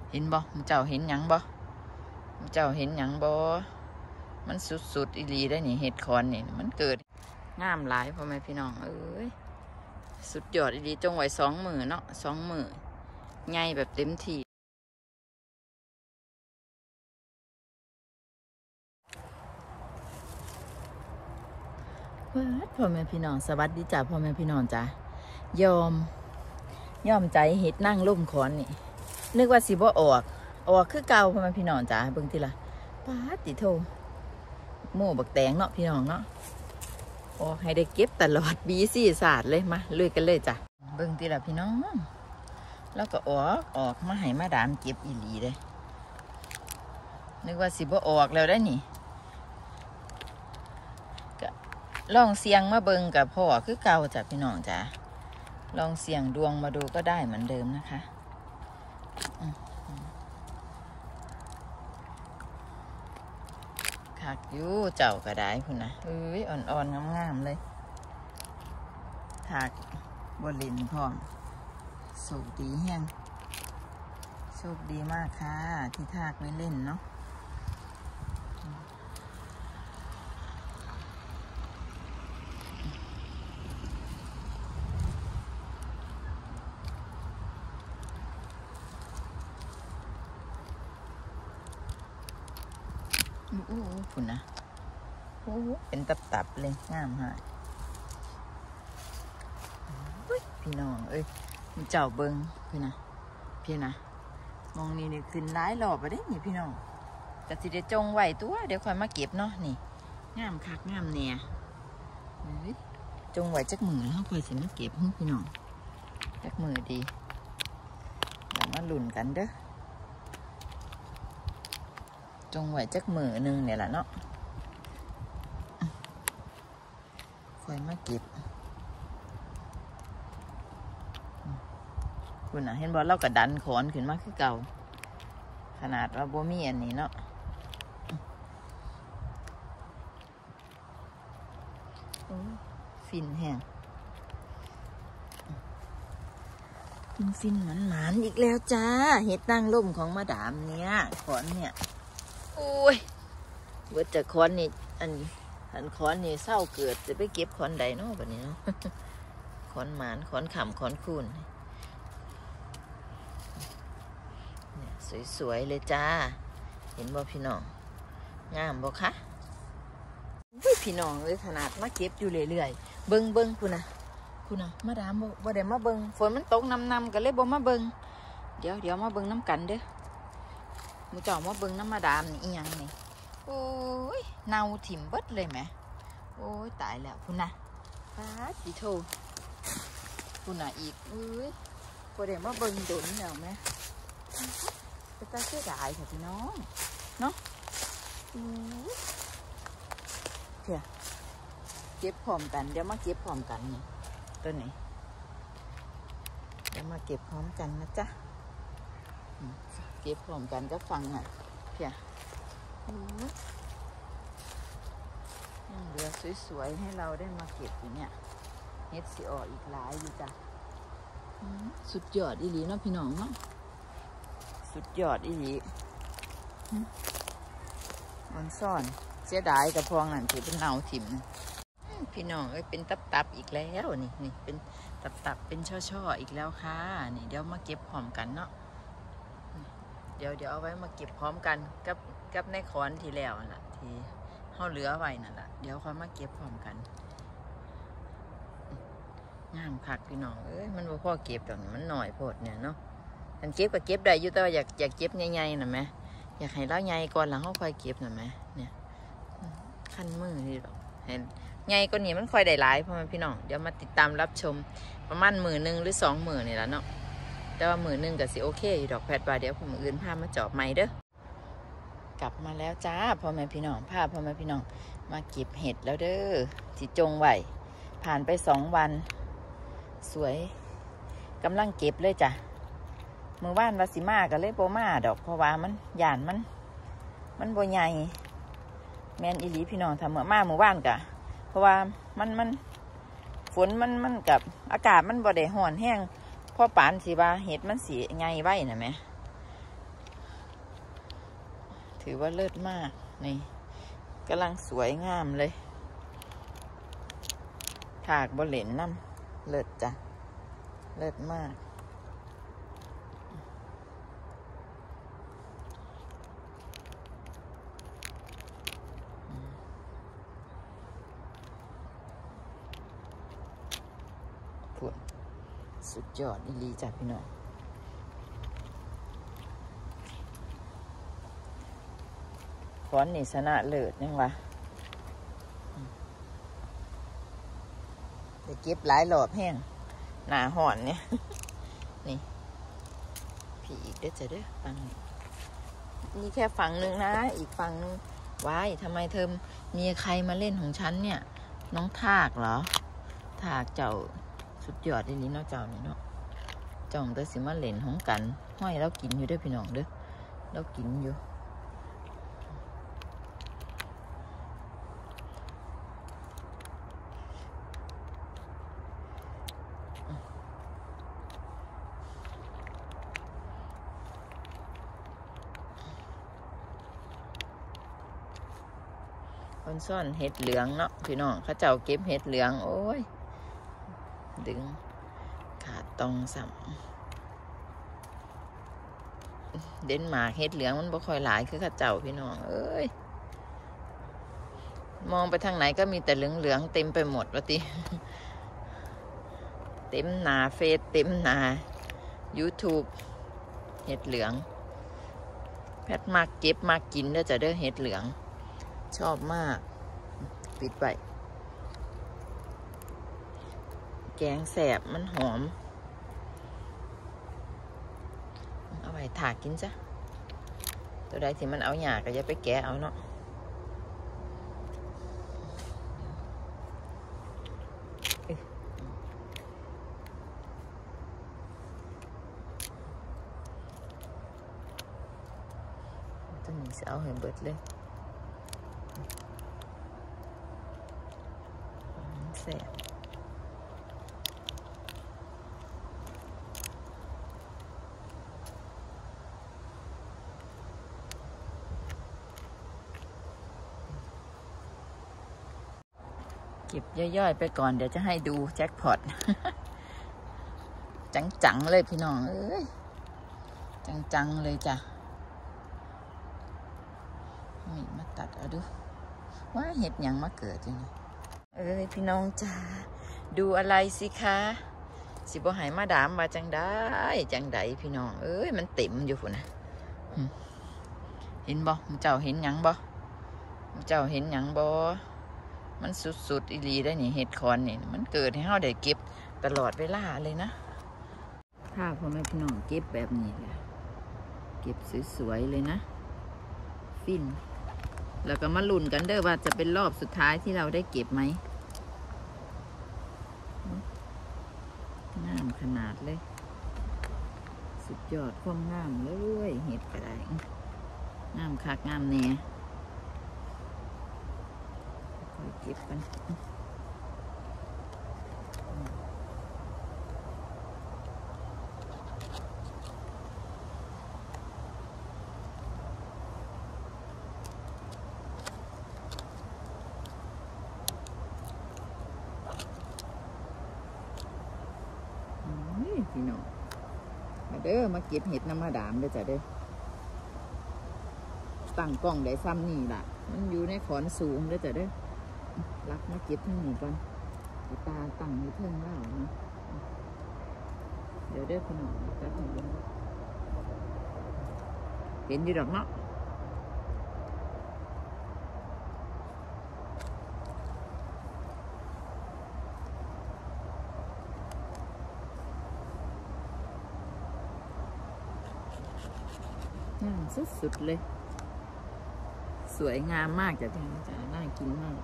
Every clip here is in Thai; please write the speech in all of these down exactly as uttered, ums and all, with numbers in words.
เห็นบ่เจ้าเห็นหยังบ่เจ้าเห็นหยังบ่มันสุดๆอีหลีได้นี่เห็ดคอนนี่มันเกิดงามหลายพ่อแม่พี่น้องเอ้ยสุดยอดอีหลีจงไว้สองมือเนาะสองมือใหญ่แบบเต็มที่พ่อแม่พี่น้องสวัสดีจ้าพ่อแม่พี่น้องจ้ายอมยอมใจเห็ดนั่งล่มคอนนี่นึกว่าสิบ่ออกออกคือเก่าพ่อแม่พี่น้องจ้าเบิ่งทีละปาติโทโม่บักแตงเนาะพี่น้องเนาะออกให้ได้เก็บตลอดบีสี่ศาสตร์เลยมาลุยกันเลยจ้ะเบิ่งทีละพี่น้องแล้วก็ออกออกมาให้มาดามเก็บอีหลีเลยนึกว่าสิบ่ออกแล้วได้นี่ก็ลองเสียงมาเบิ่งกับพ่อคือเก่าจ้ะพี่น้องจ้ะลองเสี่ยงดวงมาดูก็ได้เหมือนเดิมนะคะคักอยู่เจ้าก็ได้คุณนะเอ้ยอ่อนๆงามๆเลยถากบนลินพร้อมโชคดีแห้งโชคดีมากค่ะที่ถากไม่เล่นเนาะโอ้โหคุณนะโอ้เป็นตับๆเลยงามฮะพี่น้องเอ้ยมีเจ้าเบิงพี่นะพี่นะมองนี่นี่ขึ้นร้ายหล่อไปได้นี่พี่น้องแต่สิได้จงไหวตัวเดี๋ยวค่อยมาเก็บเนาะนี่งามคักงามเนี่ยจงไหวจักมือแล้วค่อยสิมาเก็บพี่น้องจักมือดีเดี๋ยวมาลุ้นกันเด้อจงไหวจักมือหนึ่งเนี่ยแหละเนาะค่อยมาเก็บคุณน่ะเห็นบอลเรากระดันขอนขึ้นมาคือเก่าขนาดว่าบ่มีอันนี้เนาะฟินแห้งฟินฟินหมันหมันอีกแล้วจ้าเห็ดนั่งล่มของมาดามเนี่ยขอนเนี่ยโอ้ยเวิร์ดจะขอนนี่อันอันขอนนี่เศร้าเกิดจะไปเก็บขอนใดเนาะแบบนี้เนาะขอนหมานขอนขำขอนคูนสวยๆเลยจ้าเห็นบ่พี่น้องงามบ่คะพี่น้องเลยขนาดมาเก็บอยู่เรื่อยๆเบิ้งเบิ้งคุณนะคุณนะมาดามบ่บ่ได้มาเบิ้งฝนมันตกนำนำกันเลยบ่มาเบิ้งเดี๋ยวเดี๋ยวมาเบิ้งน้ำกันเด้อมูเจ้ามาเบิ้งน้ำมาดามนี่อีหยังนี่โอ้ยเน่าถิ่มเบิดเลยไหมโอ้ยตายแล้วคุณนะปาดิโทคุณนะอีกเอ้ยบ่ได้มาเบิ้งโดนแล้วไหมจะตาเสียดายค่ะพี่น้องเนาะเถอะเก็บพร้อมกันเดี๋ยวมาเก็บพร้อมกันนี่ตัวนี้เดี๋ยวมาเก็บพร้อมกันนะจ๊ะเก็บพร้อมกันก็ฟังอ่ะเถอะเหลือสวยๆให้เราได้มาเก็บอยู่เนี่ยเฮ็ดสีออกอีกหลายอยู่จ้ะสุดยอดอีหลีเนาะพี่น้องเนาะสุดยอดอีหลีมันซ่อนเสียดายกับพองนั่นถือเป็นเนาถิ่มพี่น้องเอ้ยเป็นตับๆอีกแล้วนี่นี่เป็นตับๆเป็นช่อๆอีกแล้วค่ะนี่เดี๋ยวมาเก็บพร้อมกันเนาะเดี๋ยวเดี๋ยวเอาไว้มาเก็บพร้อมกันกับกับในขอนที่แล้วนั่นแหละที่ห่อเหลือไว้นั่นแหละเดี๋ยวค่อยมาเก็บพร้อมกันงามคักพี่น้องเอ้ยมันบ่พอเก็บดอกมันหน่อยโพดเนี่ยเนาะอันเก็บก็เก็บได้อยู่แต่ว่าอยากอยากเก็บใหญ่ๆน่ะไหมอยากให้เล่าใหญ่ก่อนแล้วเขาค่อยเก็บน่ะไหมเนี่ยขั้นมือนี่หรอกเห็นใหญ่ก็นี่มันค่อยได้หลายเพราะมันพี่น้องเดี๋ยวมาติดตามรับชมประมาณมือหนึ่งหรือสองมือนี่แหละเนาะแต่ว่ามือหนึ่งก็สิโอเคอยู่ดอกแพทย์ว่าเดี๋ยวผมอื่นพามาจอบใหม่เด้อกลับมาแล้วจ้าพ่อแม่พี่น้องพาพ่อแม่พี่น้องมาเก็บเห็ดแล้วเด้อที่จงไหวผ่านไปสองวันสวยกำลังเก็บเลยจ้ะมือบ้านวาสิมาก็เลยโบมาดอกเพราะว่ามันหยานมันมันโบใหญ่แมนอีหลีพี่น้องทำเมื่อมามือบ้านกะเพราะว่ามันมันฝนมันมันกับอากาศมันบ่ได้ห่อนแห้งพอปานสิว่าเห็ดมันสีไงไว้น่ะไหมถือว่าเลิศมากนี่กำลังสวยงามเลยถากบะเหลนน้ำเลิศจ้ะเลิศมากผุดสุดยอดอีหลีจ้ะพี่น้องฟอนนี่ชนะเลิศยังวะจะเก็บหลายหลอบแห้งหนาห่อนเนี่ย นี่พี่อีกเด้อจะเด้อฟังนี่แค่ฝั่งหนึ่งนะอีกฝั่งหนึ่งว้ายทำไมเธอมีใครมาเล่นของฉันเนี่ยน้องทากเหรอทากเจ้าสุดยอดเลยนี่เนาะเจ้านี่เนาะเจ้าของเธอสิมาเล่นของกันห้อยแล้วกินอยู่เด้อพี่น้องเด้อแล้วกินอยู่คนซ่อนเห็ดเหลืองเนาะพี่น้องเขาเจ้าเก็บเห็ดเหลืองโอ้ยดึงขาดตองสัมเดนมาร์กเห็ดเหลืองมันบ่ค่อยหลายคือเขาเจ้าพี่น้องเอ้ยมองไปทางไหนก็มีแต่เหลืองเหลืองเต็มไปหมดวะติเต็มหนาเฟซเต็มหนา YouTube เห็ดเหลืองแพทมากเก็บมากกินแล้วจะได้เห็ดเหลืองชอบมากปิดไปแกงแสบมันหอมเอาไว้ถากกินซะตัวใดที่มันเอาหยาก็อย่าไปแกะเอาเนาะตัวนี้จะเอาให้เบิดเลยแสบเก็บย่อยๆไปก่อนเดี๋ยวจะให้ดูแจ็คพอต จังๆเลยพี่น้องเอ้ยจังๆเลยจ้ะมีมาตัดเอาดูว่าเห็ดยังมาเกิดอยู่นี่เอ้ยพี่น้องจ้าดูอะไรสิคะสิบ่หายมาดามมาจังได้จังไดพี่น้องเอ้ยมันเต็มอยู่ฝุ่นนะเห็นบ่เจ้าเห็นยังบ่เจ้าเห็นยังบ่มันสุดๆอีหลีได้นี่เห็ดคอนนี่มันเกิดให้เฮาได้เก็บตลอดเวลาเลยนะถ้าพ่อแม่พี่น้องเก็บแบบนี้แหละเก็บสวยๆเลยนะฟินแล้วก็มาลุ้นกันเด้อว่าจะเป็นรอบสุดท้ายที่เราได้เก็บไหมงามขนาดเลยสุดยอดความงามเลยเห็ดก็ได้งามคักงามแน่ค่อยเก็บกันพี่น้องมาเด้อมาเก็บเห็ดน้ำมาดามเด้อจ้ะเด้อตั้งกล้องได้ซ้ำนี่ล่ะมันอยู่ในขอนสูงเด้อจ้ะเด้อรักมาเก็บทั้งนี้ก่อนตาตั้งอยู่เทิงเล่านะเดี๋ยวเด้อพี่น้องจับให้เห็นเห็นอยู่ดอกเนาะงามสุดๆเลยสวยงามมากจ้ะพี่น้องจ้ะน่ากินมาก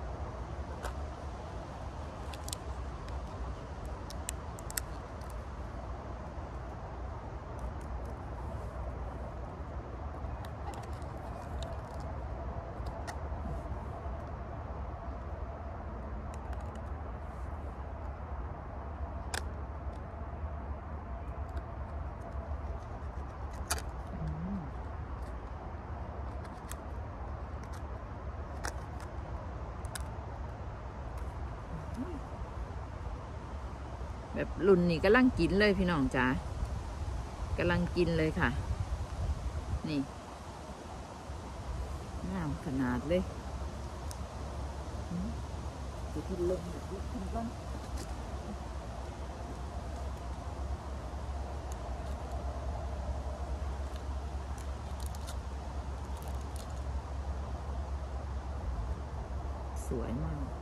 แบบรุ่นนี้กำลังกินเลยพี่น้องจ๋ากำลังกินเลยค่ะนี่งามขนาดเลยจะกินลงแบบนี้กินบ้างสวยมาก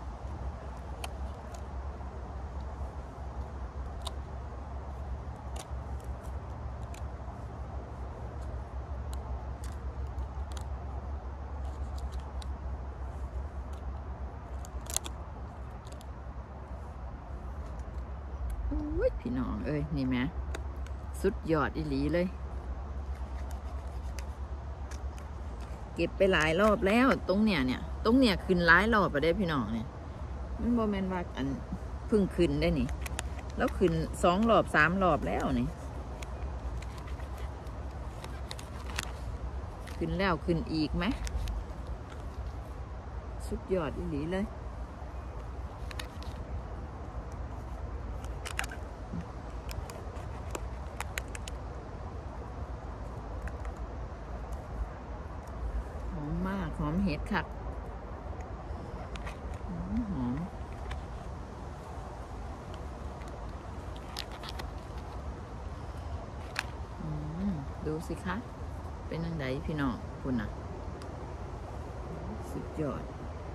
พี่น้องเอ้ยนี่ไหมสุดยอดอีหลีเลยเก็บไปหลายรอบแล้วตรงเนี้ยเนี่ยตรงเนี้ยขึ้นหลายรอบไปได้พี่น้องเนี่ยมันโมเมนว่าอันเพิ่งขึ้นได้นี่แล้วขึ้นสองรอบสามรอบแล้วนี่ขึ้นแล้วขึ้นอีกไหมสุดยอดอีหลีเลยหอมเห็ดค่ะหอมหอมดูสิคะเป็นยังไงพี่น้องคุณน่ะสุดยอด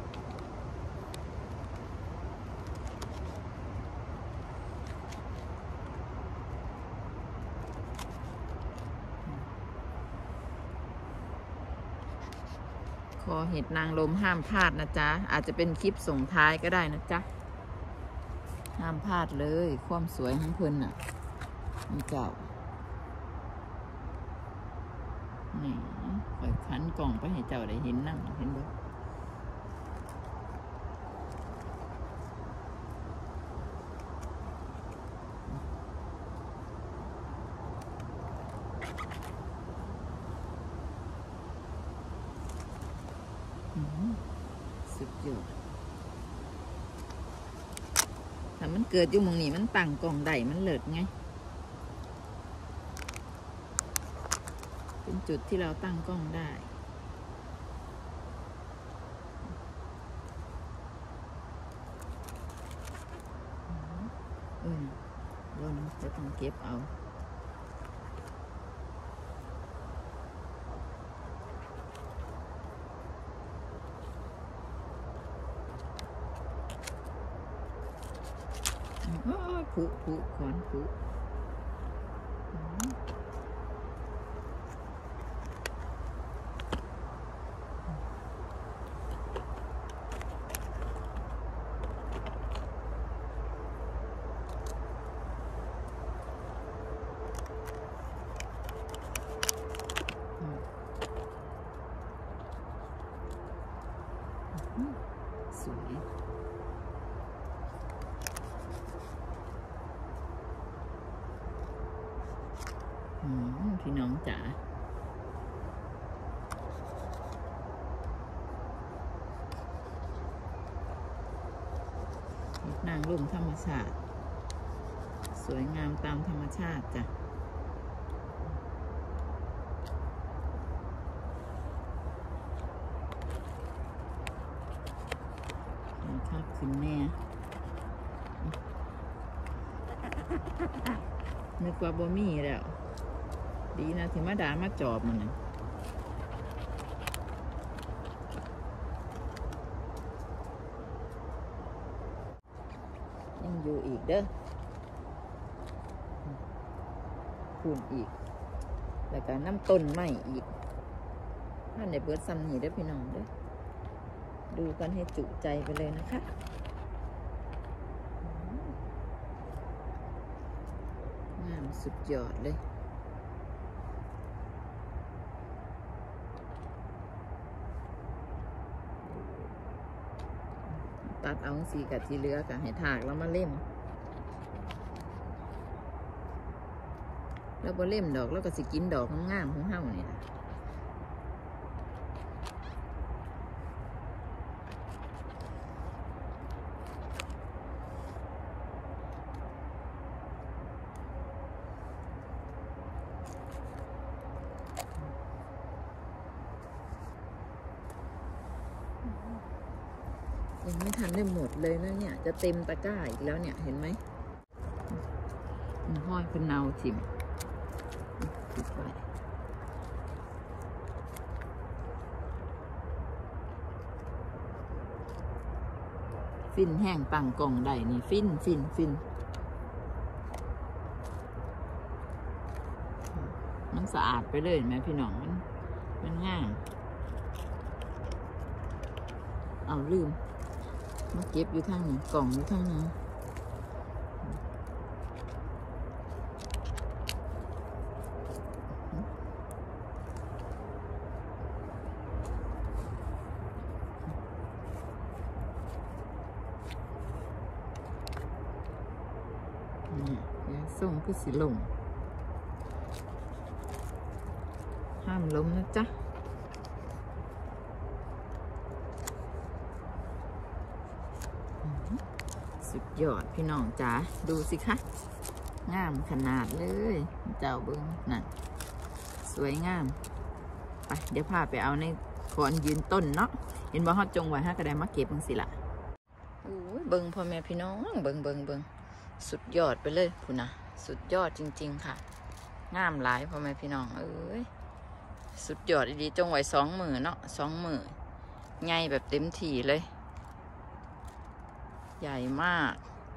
คอเห็ดนางรมห้ามพลาดนะจ๊ะอาจจะเป็นคลิปส่งท้ายก็ได้นะจ๊ะห้ามพลาดเลยความสวยของเพิ่นน่ะมีเจ้านี่คอยขันกล่องไปให้เจ้าได้เห็นนั่งเห็นบ่สุดยอดถ้ามันเกิดอยู่มองนี้มันตั้งกล่องได้มันเลิศไงเป็นจุดที่เราตั้งกล้องได้เออบนจะต้องเก็บเอาผุผุขอนผุสวยพี่น้องจ๋านางร่มธรรมชาติสวยงามตามธรรมชาติจ้ะครับขึ้นแน่นึกว่าบ่มีแล้วดีนะที่มาดามาจอบมันยังอยู่อีกเด้อคูณอีกแล้วก็น้ำต้นไม้อีกถ้าในเบิร์ดซัมนี่เด้อพี่น้องเด้อดูกันให้จุใจไปเลยนะคะงามสุดยอดเลยตัดเอาสีกับที่เหลือกับให้ถากแล้วมาเล่มแล้วบ่เล่มดอกแล้วก็สิกินดอกงามของเฮานี่ล่ะยังไม่ทันได้หมดเลยนะเนี่ยจะเต็มตะกร้าอีกแล้วเนี่ยเห็นไหมห้อยเป็นเนาทิมปิดไว้ฟินแห้งตั้งกล่องได้นี่ฟินฟินฟินมันสะอาดไปเลยไหมพี่น้องมันมันง่ายเอาลืมมาเก็บอยู่ทางนี้กล่องอยู่ทางนี้นี่ส่งคือสิลงห้ามล้มนะจ๊ะสุดยอดพี่น้องจ๋าดูสิคะงามขนาดเลยเจ้าเบิ้งนั่นสวยงามไปเดี๋ยวพาไปเอาในขอนยืนต้นเนาะเห็นบ่ฮอดจงไว้ฮะก็ได้มาเก็บบังสิละโอ้ยเบิ้งพ่อแม่พี่น้องเบิ้งเบิ้งเบิ้งสุดยอดไปเลยพูนะสุดยอดจริงๆค่ะงามหลายพ่อแม่พี่น้องเอ้ยสุดยอดดีจงไว้สองมือเนาะสองมือใหญ่แบบเต็มที่เลยใหญ่มาก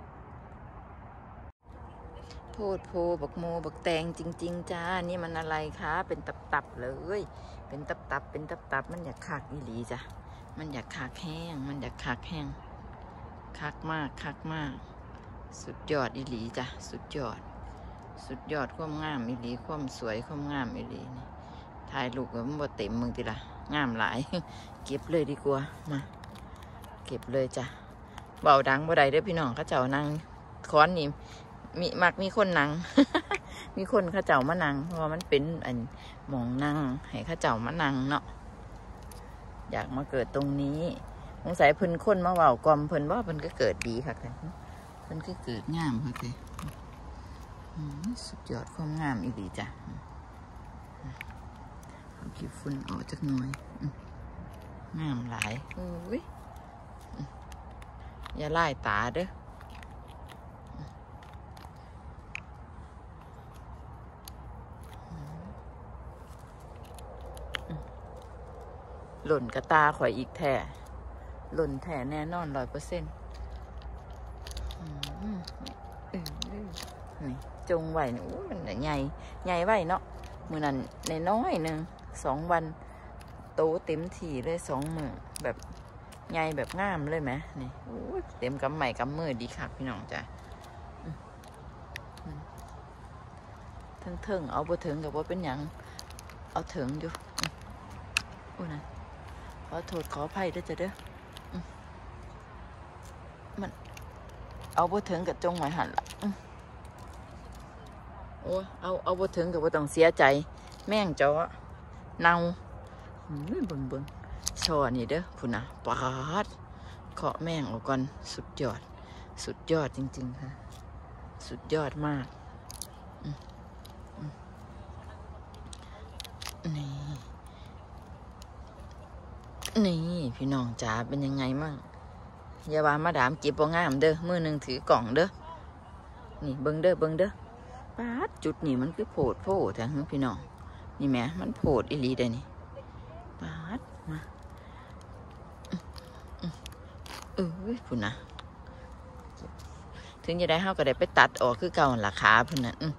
โพดโพบักโมบักแตงจริงๆจ้านี่มันอะไรคะเป็นตับๆเลยเป็นตับๆเป็นตับๆมันอยากคักอีหลีจ้ะมันอยากคักแห้งมันอยากคักแห้งคักมากคักมากสุดยอดอีหลีจ้ะสุดยอดสุดยอดความงามอีหลีความสวยความงามอีหลีนี่ถ่ายรูปมันบ่เต็มมึงทีละงามหลายเก็บเลยดีกว่ามาเก็บเลยจ้ะเบาดังบ่ได้เด้อพี่น้องเขาเจ้านั่งค้อนนี่มีมักมีคนนั่ง มีคนเขาเจ้ามานั่งเพราะว่ามันเป็นอันหมองนั่งให้เขาเจ้ามานั่งเนาะอยากมาเกิดตรงนี้สงสัยเพิ่นคนมาเว้ากอมเพิ่นว่าเพิ่นก็เกิดดีค่ะกันเพิ่นก็เกิดงามค่ะเลยสุดยอดความงามอีหลีจ้ะเอาขี้ฝุ่นออกจากหน่อยงามหลายโอ้ยอย่าไล่ตาเด้อหล่นกระตาข่อยอีกแท่หล่นแท่แน่นอนร้อยเปอร์เซ็นต์นี่จงไหวนี่มันใหญ่ใหญ่ไหวเนาะมือนั้นในน้อยหนึ่งสองวันโตเต็มถี่เลยสองมือแบบใหญ่แบบงามเลยไหมนี่เต็มกำใหม่กำมือดีค่ะพี่น้องจ้ะเถิงเถิงเอาบ่เถิงกับว่าเป็นอย่างเอาเถิงอยู่โอ้นะขอโทษขออภัยด้วยจ้ะเด้อมันเอาบ่เถิงกับจงหมายหันละโอ้เอาเอาบ่เถิงกับบ่ต้องเสียใจแม่งจ้อเน่าเบิ่งเบิ่งช่อนี่เด้อพุ่นนะปาดเคาะแม่งออกก่อนสุดยอดสุดยอดจริงๆค่ะสุดยอดมากนี่นี่พี่น้องจ๋าเป็นยังไงมั่งอย่าว่ามาดามเก็บบ่งามเด้อมือหนึ่งถือกล่องเด้อนี่เบิ่งเด้อเบิ่งเด้อปาดจุดนี่มันคือโผดโผดแท้พี่น้องนี่แม่มันโผดอีหลีได้นี่ปาดมาเออพุ่นนะถึงจะได้เฮาก็ได้ไปตัดออกคือเก่าราคาพุ่นน่ะอือ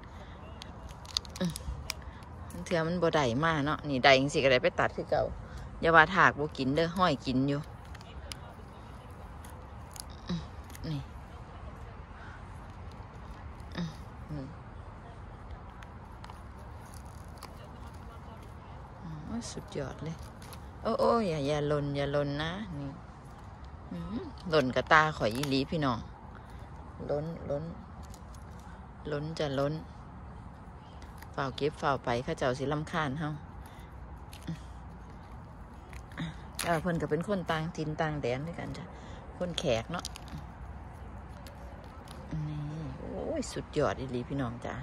เถื่อมันบ่ได้มากเนาะนี่ได้จังซี่ก็ได้ไปตัดคือเก่าอย่าว่าถากบ่กินเด้อห้อยกินอยู่นี่สุดยอดเลยโอ้โอ้อย่าอย่าหล่นอย่าหล่นนะนี่หล่นกระตาข่อยอีหลีพี่น้องล้นล้นล้นจะล้นฝ่าเก็บฝ่าไปข้าเจ้าสิลำคาญเฮาเออเพิ่นก็เป็นคนต่างถิ่นต่างแดนด้วยกันจ้ะคนแขกเนาะนี่โอ้ยสุดยอดอีหลีพี่น้องจ้ะ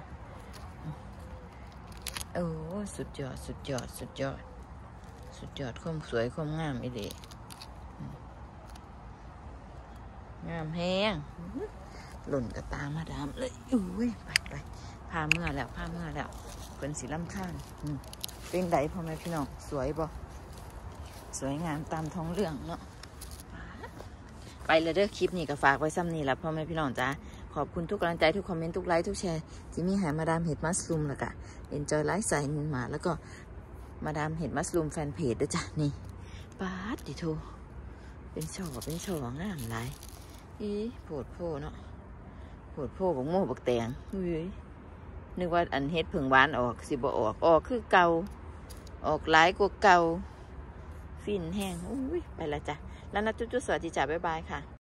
โอ้สุดยอดสุดยอดสุดยอดสุดยอดความสวยความงามอีหลีงามแห้งหล่นกระตามาดามเลยอุ้ยไปไปพาเมื่อแล้วพาเมื่อแล้วเป็นสีลำข้านเป็นไดพ่อแม่พี่น้องสวยบ่สวยงามตามท้องเรื่องเนาะไปเลยเด้อคลิปนี้ก็ฝากไว้ซ้ำนี่แหละพ่อแม่พี่น้องจ้าขอบคุณทุกกำลังใจทุกคอมเมนต์ทุกไลค์ทุกแชร์ที่มีหายมาดามเห็ดมัสลูมแล้วก็เอ็นจอยไลฟ์สไตล์นินมาแล้วก็มาดามเห็ดมัสลูมแฟนเพจด้วยจ้ะนี่ป๊าดดิโทเป็นช่อเป็นช่องามหลายอีโผดโพเนาะโผดโพบักโม่บักแตงอุ้ยนึกว่าอันเฮ็ดผึ่งหวานออกสิบ่ออกออกคือเก่าออกหลายกว่าเก่าฟินแห้งอุ้ยไปละจ้ะแล้วนะจุ๊จุ๊สวัสดีจ้ะบ๊ายบายค่ะ